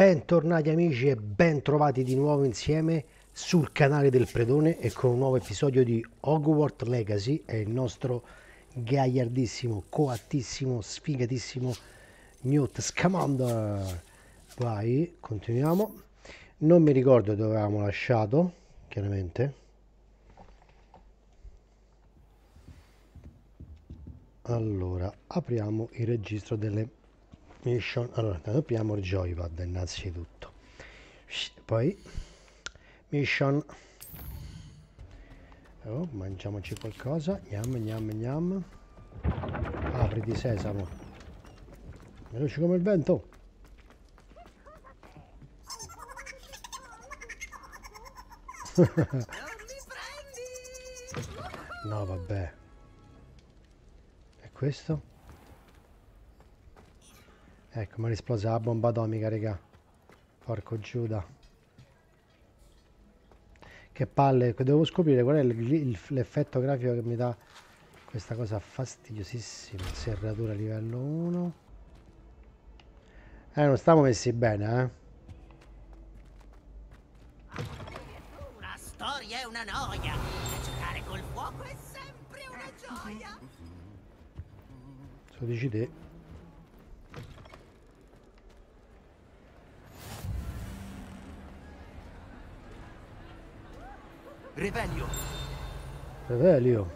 Bentornati amici e ben trovati di nuovo insieme sul canale del Predone e con un nuovo episodio di Hogwarts Legacy. È il nostro gagliardissimo, coattissimo, sfigatissimo Newt Scamander. Vai, continuiamo. Non mi ricordo dove avevamo lasciato, chiaramente. Allora, apriamo il registro delle mission. Allora, apriamo il joypad innanzitutto. Poi mission. Oh, mangiamoci qualcosa. Gnam gnam gnam. Apriti sesamo. Veloce come il vento. No, vabbè. E questo? Ecco, mi è esplosa la bomba atomica, raga. Porco Giuda. Che palle, devo scoprire qual è l'effetto grafico che mi dà questa cosa fastidiosissima. Serratura livello 1. Non stiamo messi bene, eh. Una storia è una noia. E giocare col fuoco è sempre una gioia. Se lo dici te. Revelio. Revelio.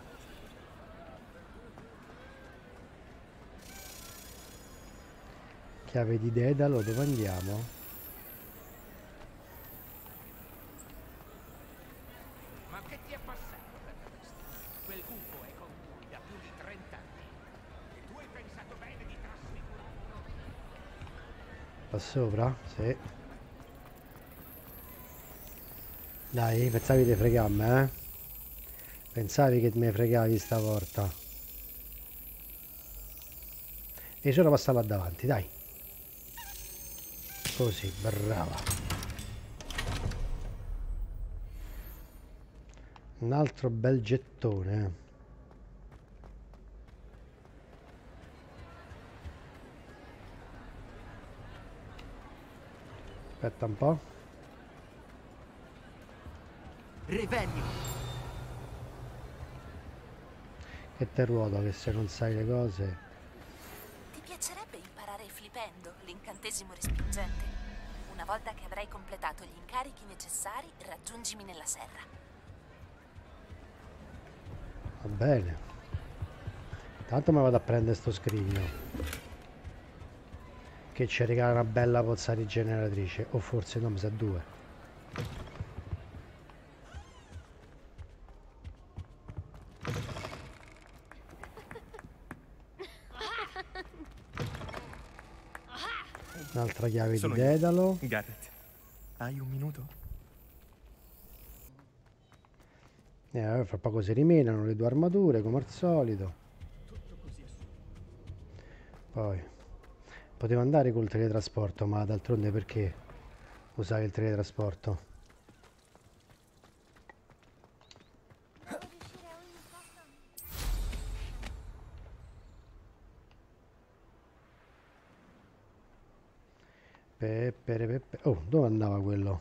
Chiave di Dedalo, dove andiamo? Ma che ti è passato per la testa? Quel gufo è con lui da più di 30 anni. E tu hai pensato bene di trasfigurarlo? Qua sopra? Sì. Dai, pensavi di fregarmi, eh? Pensavi che mi fregavi stavolta. E solo passa là davanti, dai. Così, brava. Un altro bel gettone. Aspetta un po'. Revelio. Che te ruota che se non sai le cose. Ti piacerebbe imparare Flipendo, l'incantesimo respingente? Una volta che avrai completato gli incarichi necessari, raggiungimi nella serra. Va bene. Tanto mi vado a prendere sto scrigno. Che ci regala una bella pozza rigeneratrice. O forse no, mi sa due. Un'altra chiave di Dedalo. Garrett, hai un minuto? Fra poco si rimenano le due armature come al solito. Poi potevo andare col teletrasporto, ma d'altronde perché usare il teletrasporto? Oh, dove andava quello?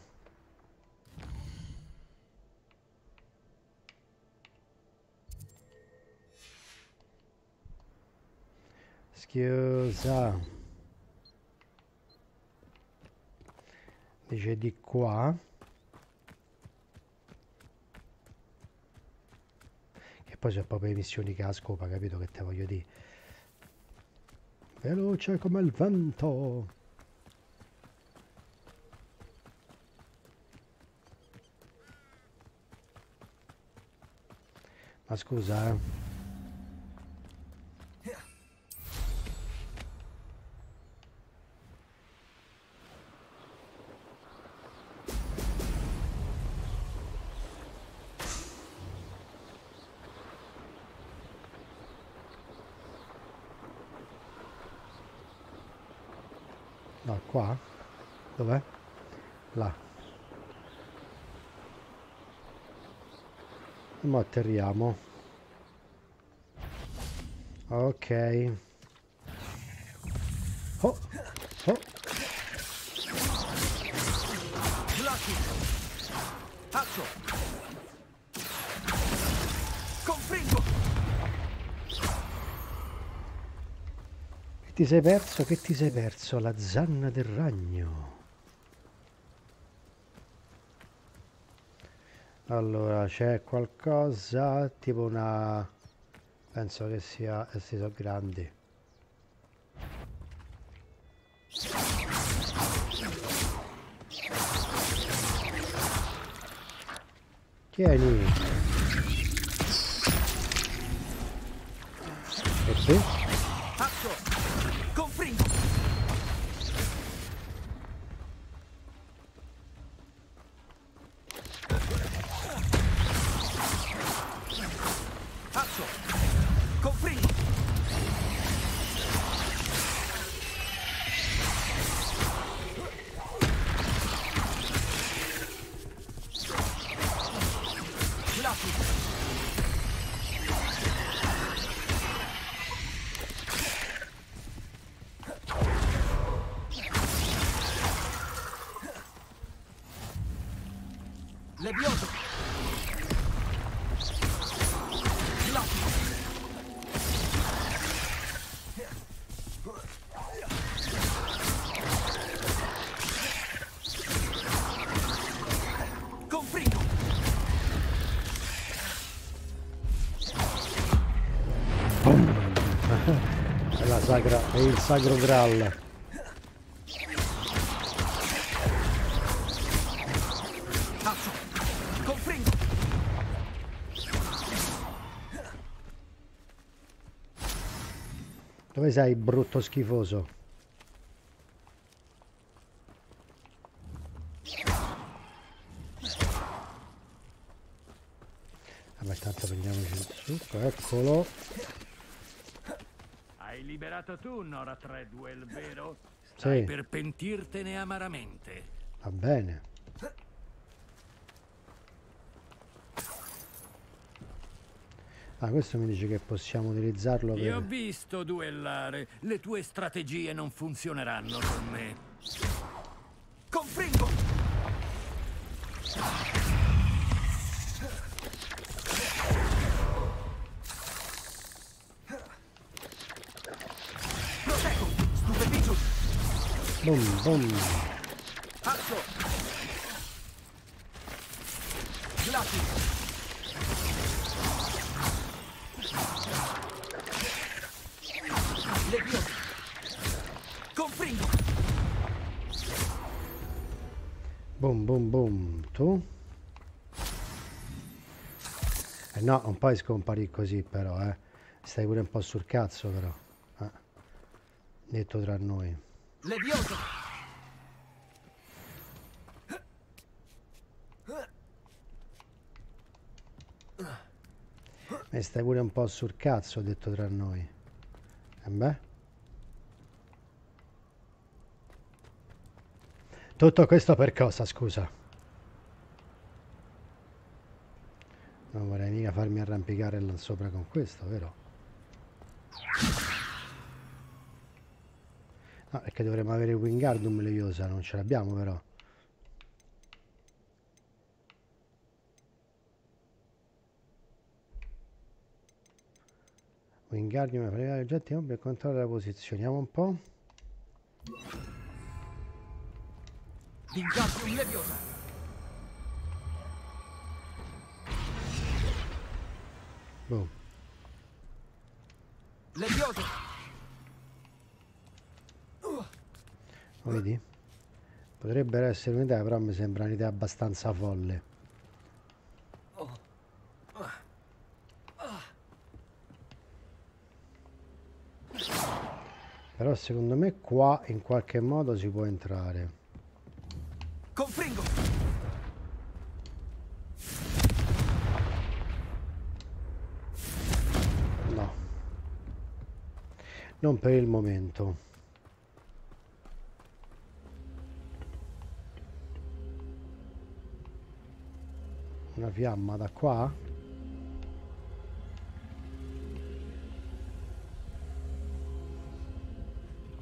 Scusa. Dice di qua. Che poi sono proprio le missioni che ha scopa, capito che te voglio dire? Veloce come il vento. Ma scusa, eh. No, qua? Dov'è? Là. E mo atterriamo. Ok. Oh, oh. Faccio! Confringo! Che ti sei perso? Che ti sei perso? La zanna del ragno. Allora, c'è qualcosa tipo una... Penso che sia... Questi sono grandi. Tieni. E te? Faccio! Confringo! Faccio! Confringo! Levioso! Confringo! È la sacra... È il sacro Graal. Faccio! Confringo! Dove sei, brutto schifoso? Vabbè, tanto prendiamoci il succo, eccolo. Hai liberato tu Nora Treadwell, vero? Sì. Stai per pentirtene amaramente. Va bene. Ah, questo mi dice che possiamo utilizzarlo Ti ho per... visto duellare. Le tue strategie non funzioneranno con me. Confringo! Proteggo! Stupeficio! Boom, boom. Faccio! Glati! Levioso! Confringo! Boom, boom, boom. Tu? No, non puoi scomparire così però, Stai pure un po' sul cazzo però. Detto tra noi. Levioso! E stai pure un po' sul cazzo, detto tra noi. E beh. Tutto questo per cosa, scusa? Non vorrei mica farmi arrampicare là sopra con questo, vero? No, perché dovremmo avere Wingardium Leviosa, non ce l'abbiamo però. Wingardium per i oggetti mobili e controllo la posizione. Vediamo un po'. Wingardium Leviosa! Boom. Levioso! Lo vedi? Potrebbe essere un'idea, però mi sembra un'idea abbastanza folle. Però secondo me qua in qualche modo si può entrare. Confringo! No. Non per il momento. Una fiamma da qua?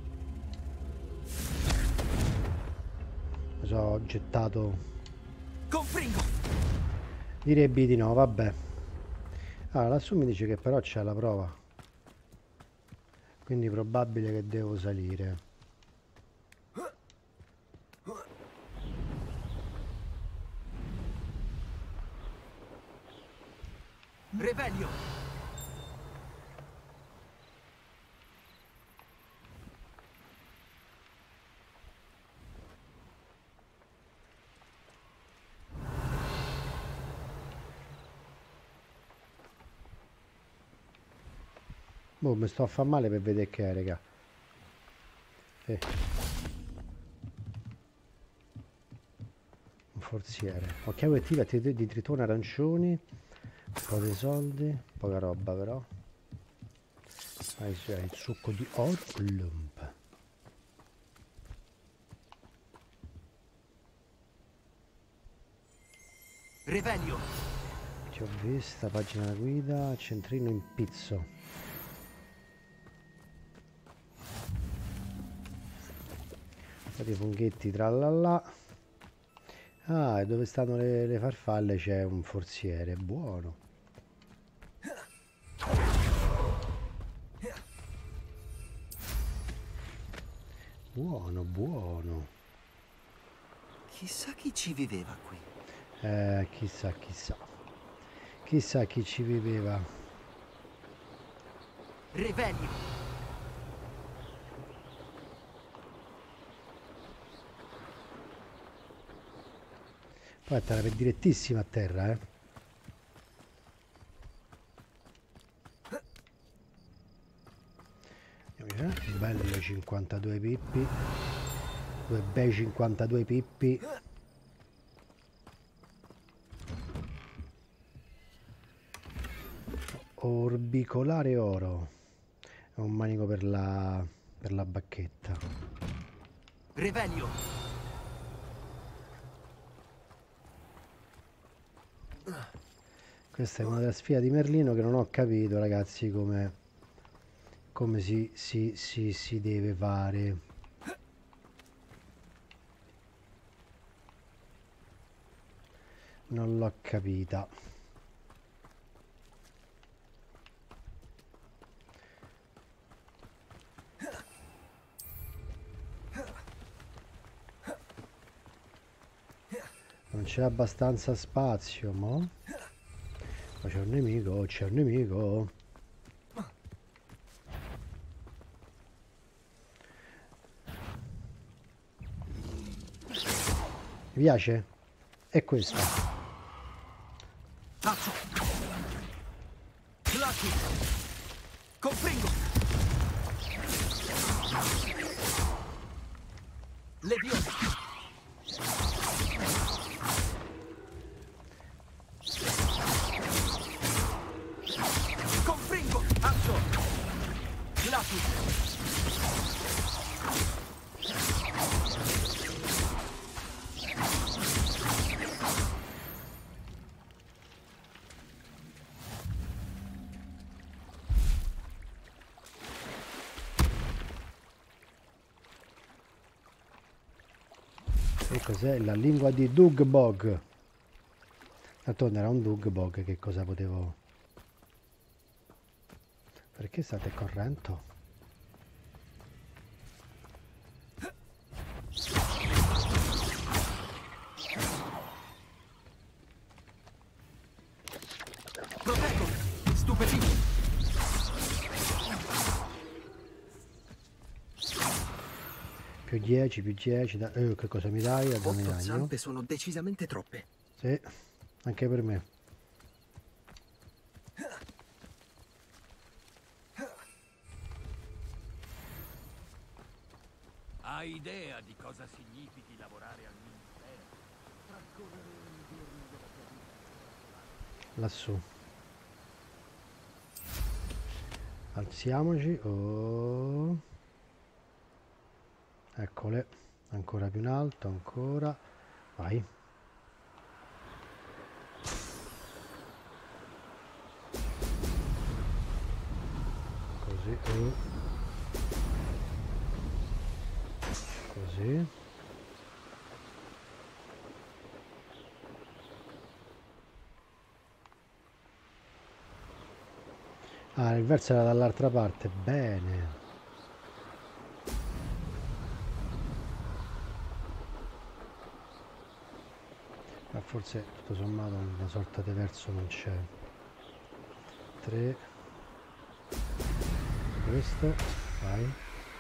Ho gettato Confringo. Direbbe di no, vabbè. Ah, lassù mi dice che però c'è la prova. Quindi probabile che devo salire. Revelio. Boh, mi sto a far male per vedere che è, raga. Un forziere. Ok, attiva di tritone arancioni. Un po' di soldi. Poca roba però. Hai il succo di Orlump. Revelio. Ti ho vista, pagina da guida, centrino in pizzo. I funghetti tralala. Ah, e dove stanno le farfalle c'è un forziere, buono. Buono, buono. Chissà chi ci viveva qui. Chissà, chissà. Chissà chi ci viveva. Revelio. Poi era per direttissima a terra, eh. Bello 52 pippi. Due bei 52 pippi. Orbicolare oro. È un manico per la bacchetta. Revelio. Questa è una delle sfide di Merlino che non ho capito, ragazzi, come si deve fare. Non l'ho capita. Non c'è abbastanza spazio, mo? Ma c'è un nemico, c'è un nemico. Mi piace? È questo. Cazzo. Lucky. Confringo. Levione. Confringo. Azzo. Lucky. E cos'è? La lingua di Dugbog. Tanto era un Dugbog, che cosa potevo... Perché state correndo? Proteggo. Stupefito. Più 10, più 10, che cosa mi dai? A 8 guadagno? zampe sono decisamente troppe. Sì, anche per me. Hai idea di cosa significhi lavorare al ministero? Trascorrere ogni giorno della tua vita. Lassù. Alziamoci. Oh. Eccole. Ancora più in alto, ancora. Vai. Così. Così. Ah, il verso era dall'altra parte, bene. Ma forse tutto sommato una sorta di verso non c'è. 3. Questo, vai.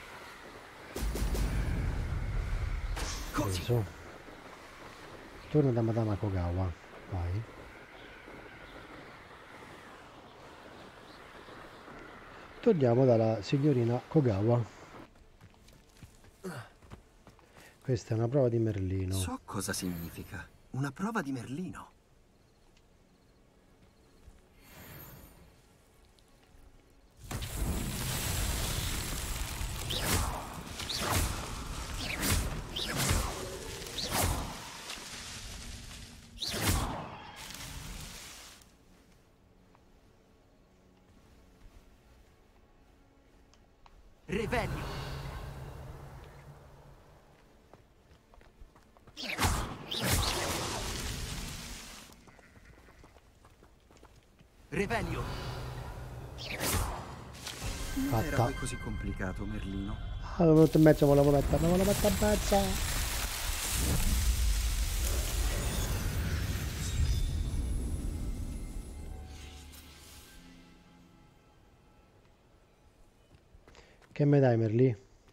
Preso. Torna da Madama Kogawa, vai. Torniamo dalla signorina Kogawa. Questa è una prova di Merlino. So cosa significa. Una prova di Merlino. Revelio. Revelio. Non era Fatta. poi così complicato, Merlino. Ah, l'ho venuto in mezzo, me la mettere in mezzo. Che me dai, Merlì?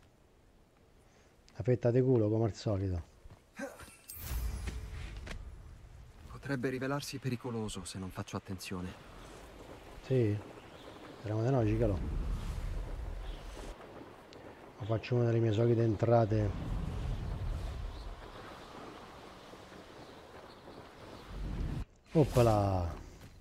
La fetta di culo, come al solito. Potrebbe rivelarsi pericoloso se non faccio attenzione. Sì? Speriamo di no, cicalo. Ma faccio una delle mie solite entrate. Oppala!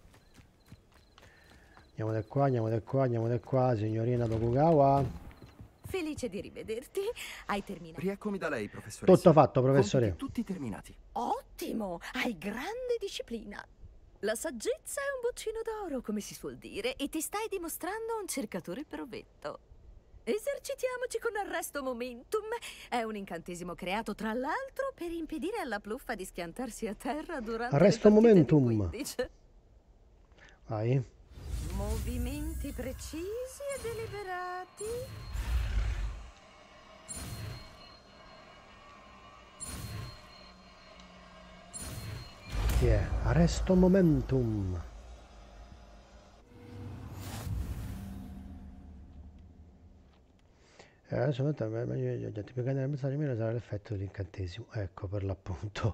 Andiamo da qua, andiamo da qua, andiamo da qua, signorina Tokugawa. Felice di rivederti. Hai terminato. Rieccomi da lei, professoressa. Tutto fatto, professore. Compiti tutti terminati. Ottimo, hai grande disciplina. La saggezza è un boccino d'oro, come si suol dire, e ti stai dimostrando un cercatore provetto. Esercitiamoci con arresto momentum. È un incantesimo creato, tra l'altro, per impedire alla pluffa di schiantarsi a terra durante Arresto le partite di momentum. Quidditch. Vai. Movimenti precisi e deliberati. Chi è? Arresto momentum. Adesso più che nel messaggio meno sarà l'effetto dell'incantesimo. Ecco, per l'appunto.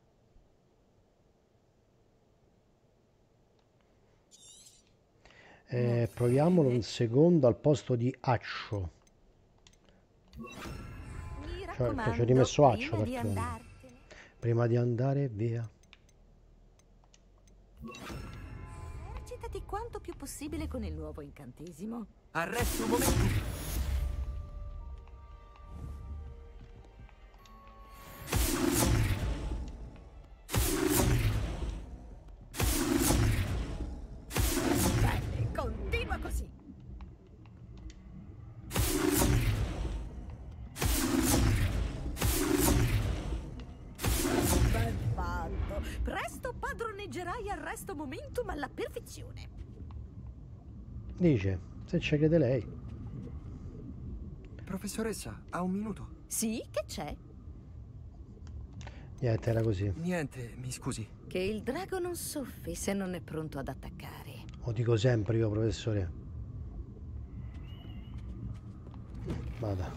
Proviamolo un secondo al posto di accio. Mi Cioè, raccomando, ci ho rimesso accio prima di perché andartene. prima di andare via. Esercitati quanto più possibile con il nuovo incantesimo. Arresto un momento. Bene, continua così. Ben fatto. Presto padroneggerai arresto momentum alla perfezione. Dice, se ci crede lei. Professoressa, ha un minuto? Sì, che c'è? Niente, era così. Niente, mi scusi. Che il drago non soffi se non è pronto ad attaccare. Lo dico sempre io, professore. Vada.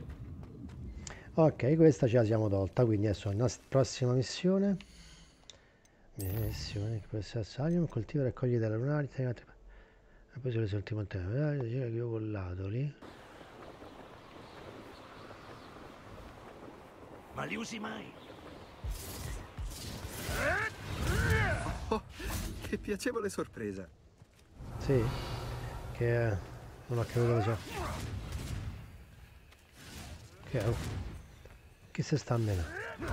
Ok, questa ce la siamo tolta, quindi adesso la prossima missione. Missione, questo assaggio, coltiva e raccoglie dalle lunari, e poi sulle ultime tempo, che io collato lì. Ma li usi mai? Oh, che piacevole sorpresa. Sì, che non ho capito cosa. Che è? Chi se sta a menare?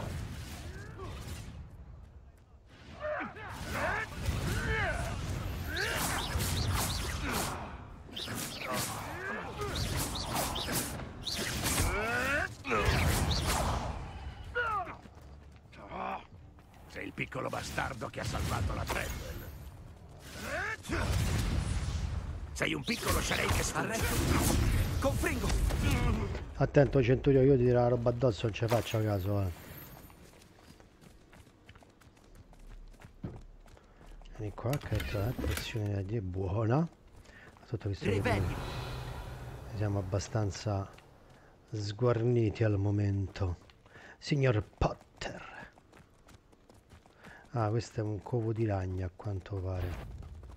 Sei il piccolo bastardo che ha salvato la Treadwell. Sei un piccolo sciarei che sfugge. Confringo. Attento Centurione, io ti tiro la roba addosso, non ci faccio caso, Vieni qua, che la pressione è buona. Sotto visto che siamo abbastanza sguarniti al momento. Signor Potter. Ah, questo è un covo di ragno a quanto pare.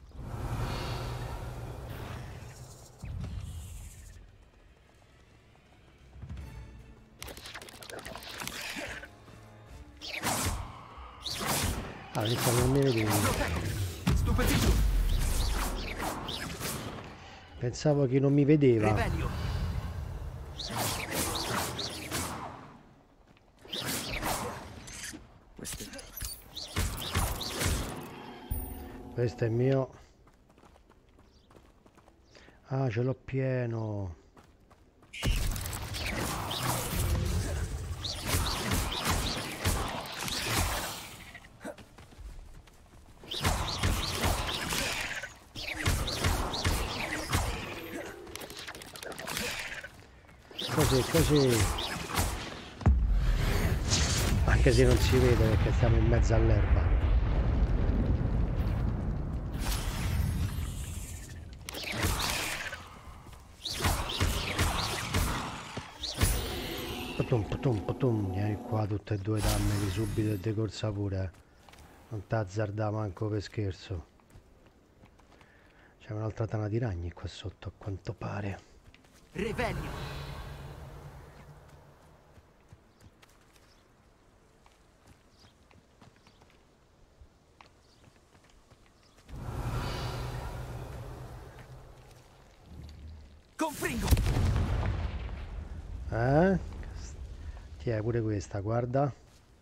Ah, questo non mi vedevi. Pensavo che non mi vedeva. Questo è mio. Ah, ce l'ho pieno. Così. Anche se non si vede perché stiamo in mezzo all'erba. Patum. Vieni qua tutte e due, dammeli subito e di corsa pure. Non t'azzardare manco per scherzo. C'è un'altra tana di ragni qua sotto a quanto pare. Revelio. Confringo. Ti è pure questa, guarda.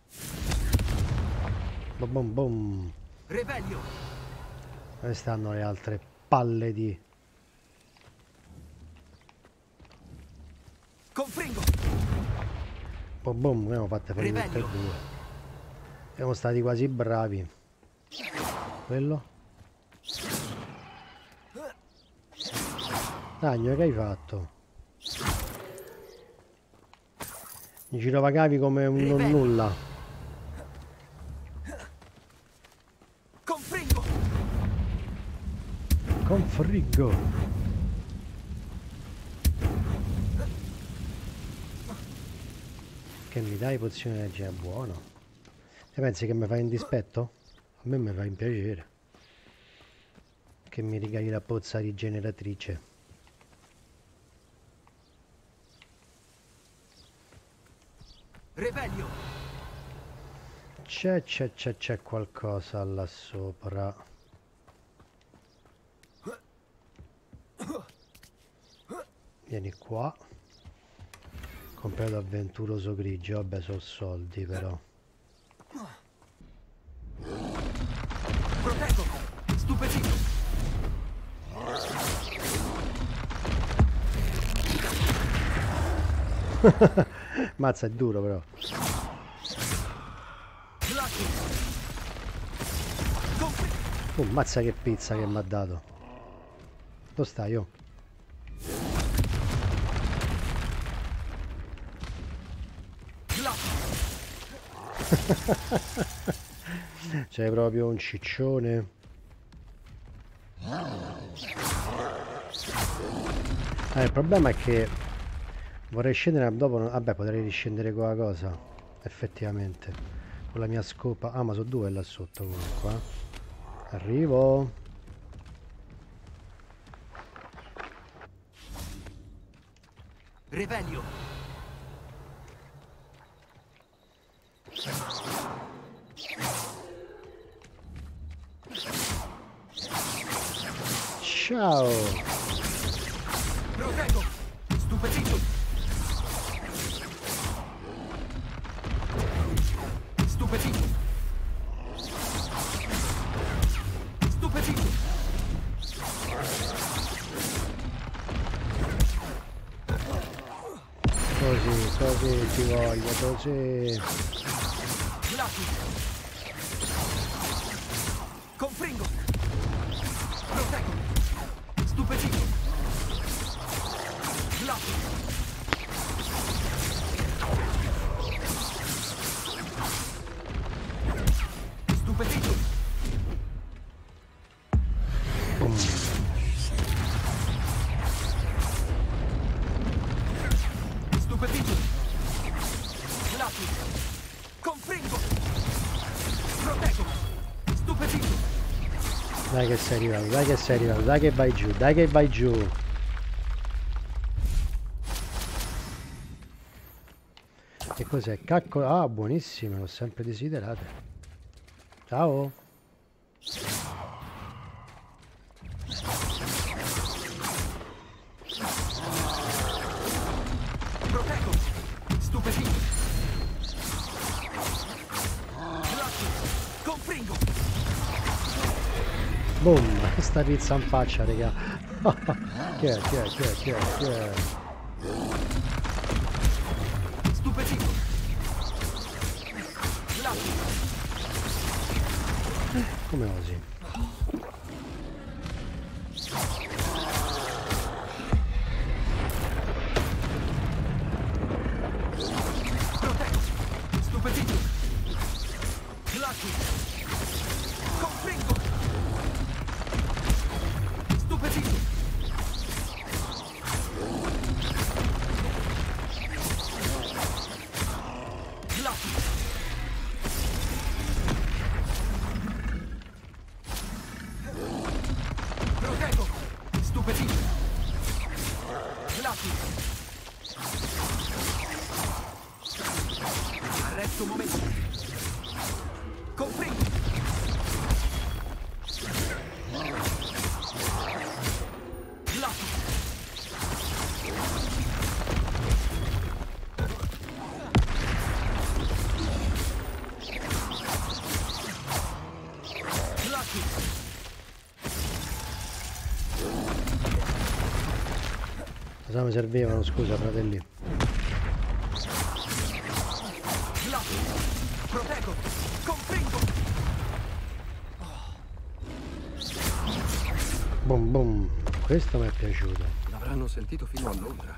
Bom. Revelio. Dove stanno le altre palle di... Confringo. Bom, abbiamo fatte per tutte e due. Siamo stati quasi bravi. Quello? Ragno, che hai fatto? Mi girovagavi come un non nulla. Confringo. Che mi dai pozione di energia? Buono. E pensi che mi fai in dispetto? A me mi fa in piacere che mi rigali la pozza rigeneratrice. Revelio. C'è qualcosa là sopra. Vieni qua. Comprato avventuroso grigio. Vabbè, sono soldi però. Proteggo. Stupefito. Mazza, è duro però. Mazza che pizza che mi ha dato. Dove stai, oh? C'è proprio un ciccione. Il problema è che vorrei scendere dopo. Vabbè, potrei riscendere con la cosa. Effettivamente. Con la mia scopa. Ah, ma sono due là sotto comunque. Arrivo. Revelio. Ciao. Proteggo. Stupefito. Stupefito. Stupefito. Così ti voglio, così. Confringo. Proteggo. Stupefito. Stupefito! Stupefito! Lapis! Confringo! Proteggo! Stupefito! Dai che sei arrivato, dai che sei arrivato, dai che vai giù, dai che vai giù. Che cos'è? Cacco... Ah, buonissime, l'ho sempre desiderate. Ciao. Proteggo! Stupefito! Lapis! Confringo! Boom, sta pizza in faccia, raga. Che è, che è, che è, che è, che è? Stupefito! Lapis! Come osi? Proteggo! Stupefito! Lapis! Confringo! Stupefito! Lapis! Proteggo! Stupefito! Lapis! Arresto un momento! Confringo! Lapis! Lapis! Cosa mi servivano, scusa, fratelli? Lapis! Proteggo! Confringo! Boom, boom. Questo mi è piaciuto. L'avranno sentito fino a Londra.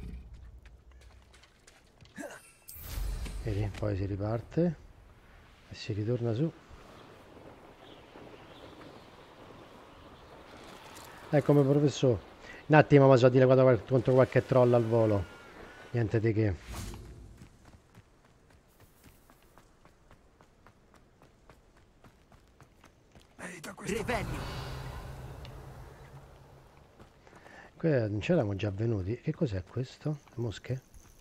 Vedi, poi si riparte e si ritorna su. Eccomi professore. Un attimo mi so dire contro qualche troll al volo. Niente di che. Ehi, da questo... Revelio! Non c'eravamo già venuti. Che cos'è questo? Le mosche?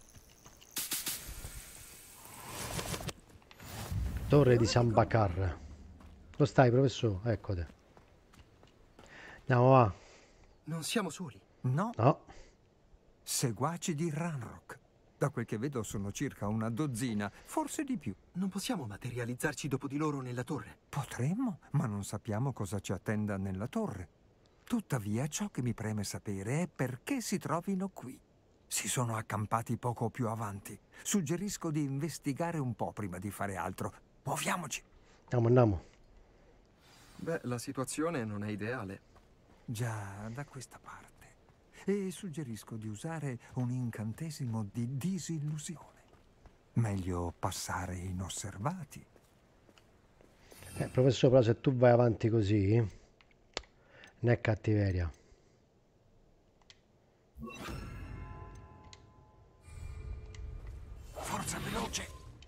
Torre di San Bacar. Dove stai, professore? Eccoti. Andiamo, va. Non siamo soli. No, No. seguaci di Ranrock. Da quel che vedo sono circa una dozzina, forse di più. Non possiamo materializzarci dopo di loro nella torre. Potremmo, ma non sappiamo cosa ci attenda nella torre. Tuttavia, ciò che mi preme sapere è perché si trovino qui. Si sono accampati poco più avanti. Suggerisco di investigare un po' prima di fare altro. Muoviamoci. Andiamo, andiamo. Beh, la situazione non è ideale. Già, da questa parte. E suggerisco di usare un incantesimo di disillusione. Meglio passare inosservati. Professore, però se tu vai avanti così, non è cattiveria. Forza veloce!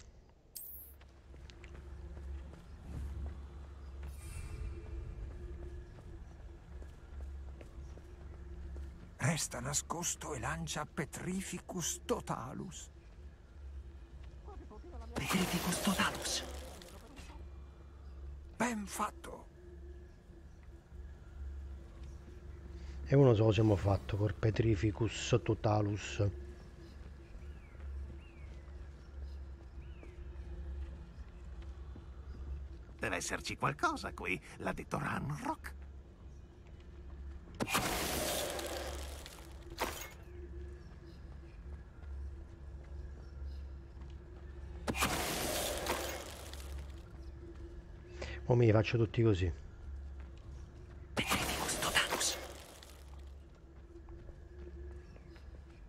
Resta nascosto e lancia Petrificus Totalus. Petrificus Totalus! Ben fatto. E uno so cosa abbiamo fatto col Petrificus Totalus. Deve esserci qualcosa qui, l'ha detto Ranrock. O mi faccio tutti così. Petrificus Totalus!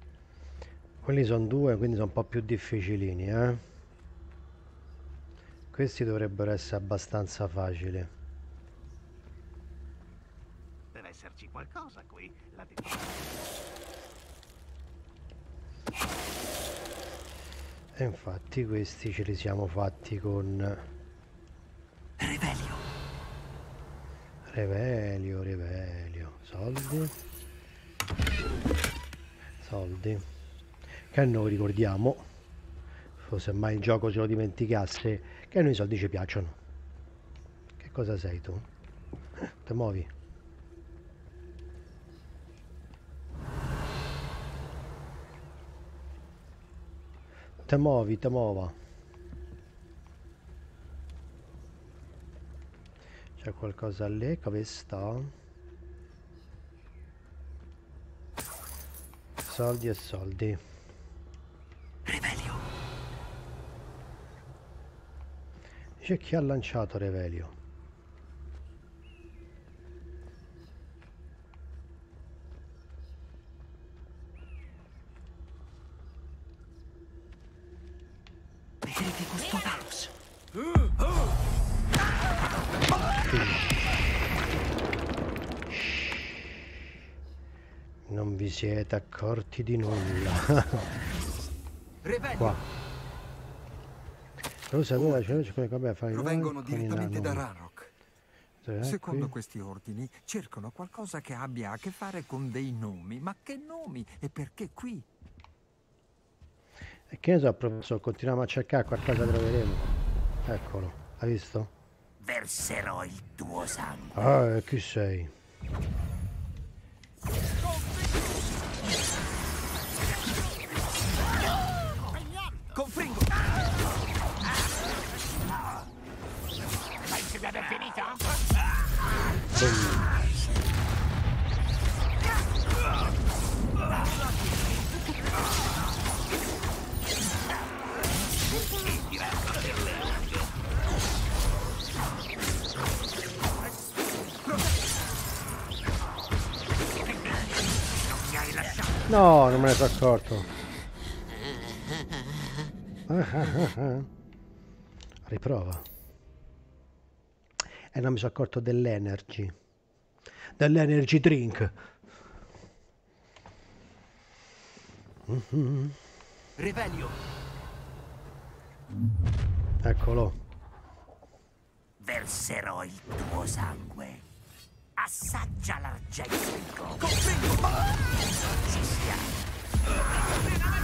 Quelli sono due, quindi sono un po' più difficilini, eh. Questi dovrebbero essere abbastanza facili. Deve esserci qualcosa qui. La E infatti questi ce li siamo fatti con Revelio. Revelio. Soldi. Soldi. Che noi ricordiamo, se mai il gioco ce lo dimenticasse, che a noi i soldi ci piacciono. Che cosa sei tu? Te muovi? Te muova. C'è qualcosa lì? Dove sta? Soldi e soldi. Revelio. Dice chi ha lanciato Revelio. Vedete questo Varus? Non vi siete accorti di nulla. Revelio. Qua. Vabbè, Provengono direttamente da Ranrock. Secondo questi ordini, cercano qualcosa che abbia a che fare con dei nomi. Ma che nomi? E perché qui? E che ne so, professor, continuiamo a cercare, qualcosa troveremo. Eccolo, hai visto? Verserò il tuo sangue. Ah, e chi sei? Confringo. Pensi di aver finito? No, non me ne sono accorto. Riprova. E non mi sono accorto dell'energy. Dell'energy drink. Revelio. Eccolo. Verserò il tuo sangue. Assaggia l'argento. Confringo. Ci sia.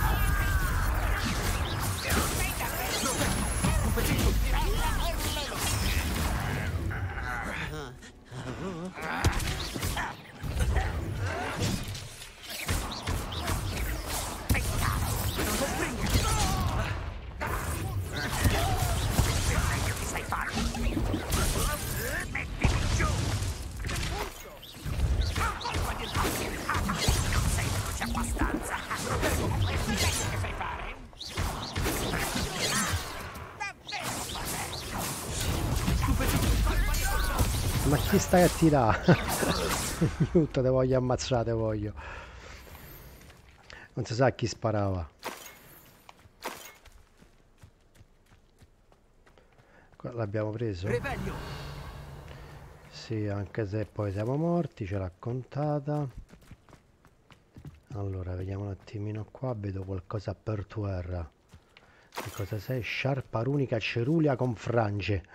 Ma chi stai a tirare? Aiuto, te voglio ammazzare, te voglio. Non si sa chi sparava. Qua l'abbiamo preso? Revelio. Sì, anche se poi siamo morti, ce l'ha contata. Allora, vediamo un attimino qua, vedo qualcosa per terra. Che cosa sei? Sciarpa runica cerulia con frange.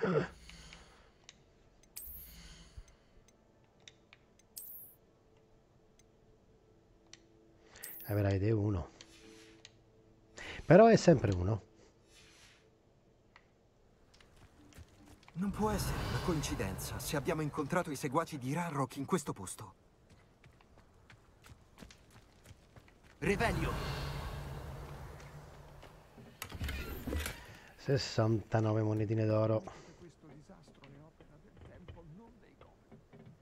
Avrai uno. Però è sempre uno. Non può essere una coincidenza se abbiamo incontrato i seguaci di Ranrock in questo posto. Revelio. 69 monetine d'oro. Questo disastro è opera del tempo, non dei goblin.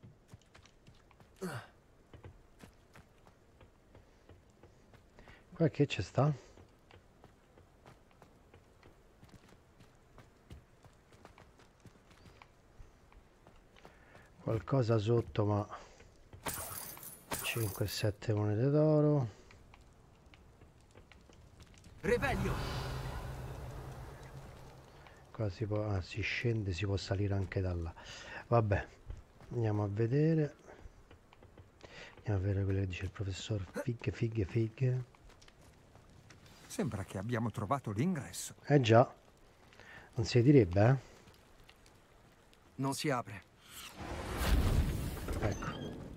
Qua che ci sta? Qualcosa sotto, ma 5-7 monete d'oro. Revelio. Qua si può, ah, si scende, si può salire anche da là. Vabbè, andiamo a vedere. Andiamo a vedere quello che dice il professor. Fighe. Sembra che abbiamo trovato l'ingresso. Eh già, non si direbbe, eh? Non si apre. Ecco.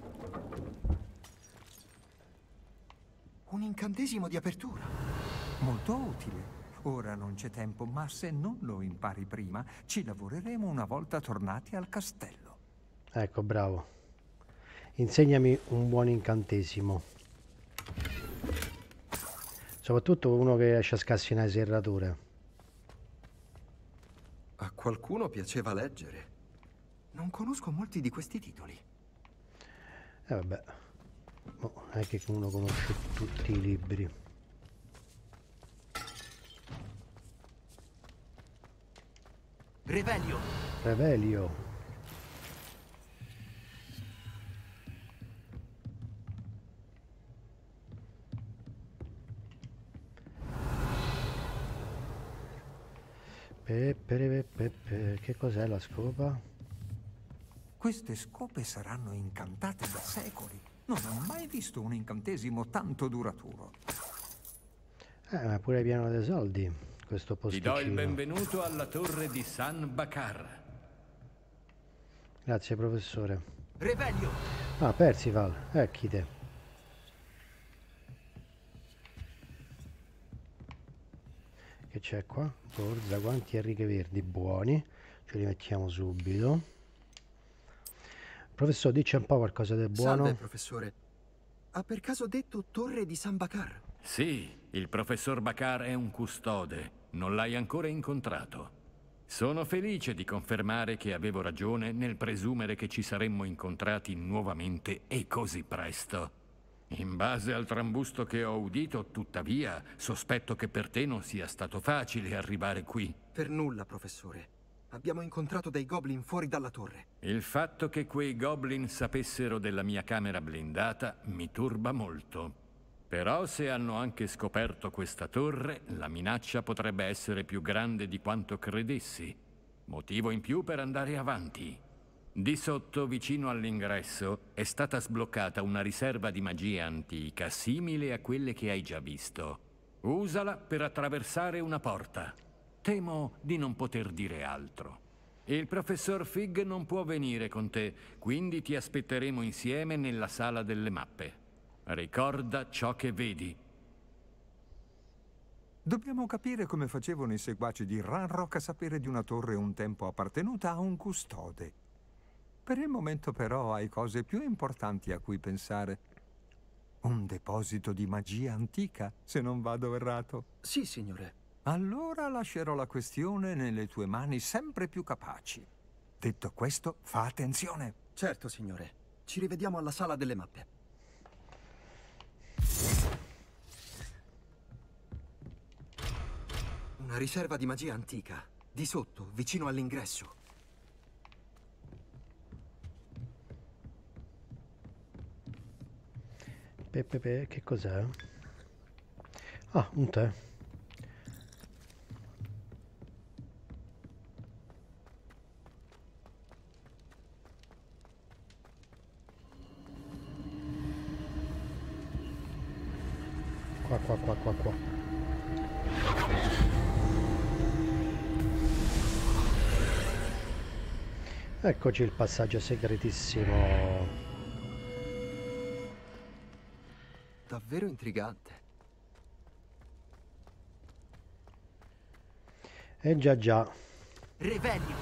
Un incantesimo di apertura. Molto utile. Ora non c'è tempo, ma se non lo impari prima, ci lavoreremo una volta tornati al castello. Ecco, bravo. Insegnami un buon incantesimo. Soprattutto uno che riesce a scassinare le serrature. A qualcuno piaceva leggere. Non conosco molti di questi titoli. Vabbè. Non è che uno conosce tutti i libri. Revelio. Che cos'è la scopa? Queste scope saranno incantate da secoli. Non ho mai visto un incantesimo tanto duraturo. Ma è pure pieno di soldi questo Ti posticino. do il benvenuto alla torre di San Bakar. Grazie professore. Revelio! Ah, Percival, ecchite. Che c'è qua? Borza, guanti e righe verdi, buoni. Ce li mettiamo subito. Professore, dici un po' qualcosa del buono? Salve, professore. Ha per caso detto torre di San Bakar? Sì, il professor Bakar è un custode. Non l'hai ancora incontrato. Sono felice di confermare che avevo ragione nel presumere che ci saremmo incontrati nuovamente e così presto. In base al trambusto che ho udito, tuttavia, sospetto che per te non sia stato facile arrivare qui. Per nulla, professore. Abbiamo incontrato dei goblin fuori dalla torre. Il fatto che quei goblin sapessero della mia camera blindata mi turba molto. Però se hanno anche scoperto questa torre, la minaccia potrebbe essere più grande di quanto credessi. Motivo in più per andare avanti. Di sotto, vicino all'ingresso, è stata sbloccata una riserva di magia antica, simile a quelle che hai già visto. Usala per attraversare una porta. Temo di non poter dire altro. Il professor Fig non può venire con te, quindi ti aspetteremo insieme nella sala delle mappe. Ricorda ciò che vedi. Dobbiamo capire come facevano i seguaci di Ranrock a sapere di una torre un tempo appartenuta a un custode. Per il momento però hai cose più importanti a cui pensare. Un deposito di magia antica, se non vado errato. Sì, signore. Allora lascerò la questione nelle tue mani sempre più capaci. Detto questo, fa attenzione. Certo, signore. Ci rivediamo alla sala delle mappe. Una riserva di magia antica. Di sotto, vicino all'ingresso. Che cos'è? Ah, un tè. Qua. Eccoci il passaggio segretissimo. Davvero intrigante. Già. Revelio!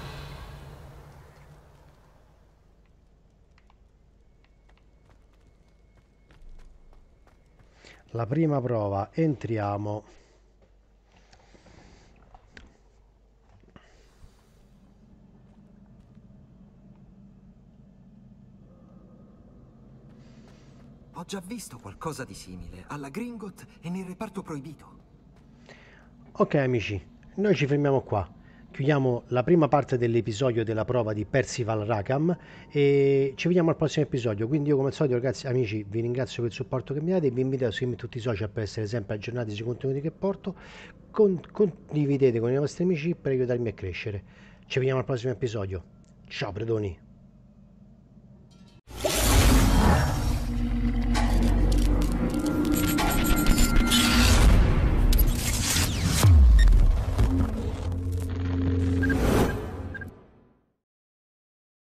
La prima prova, entriamo. Ho già visto qualcosa di simile alla Gringot e nel reparto proibito. Ok amici, noi ci fermiamo qua. chiudiamo la prima parte dell'episodio della prova di Percival Rackham e ci vediamo al prossimo episodio. Quindi io, come al solito, ragazzi, amici, vi ringrazio per il supporto che mi date, vi invito a seguirmi tutti i social per essere sempre aggiornati sui contenuti che porto, condividete con i vostri amici per aiutarmi a crescere. Ci vediamo al prossimo episodio. Ciao predoni!